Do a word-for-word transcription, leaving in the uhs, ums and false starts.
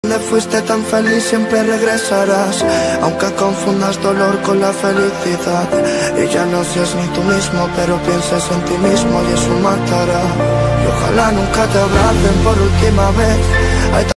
Fuiste tan feliz, siempre regresarás, aunque confundas dolor con la felicidad. Y ya no seas ni tú mismo, pero pienses en ti mismo y eso matará. Y ojalá nunca te abracen por última vez,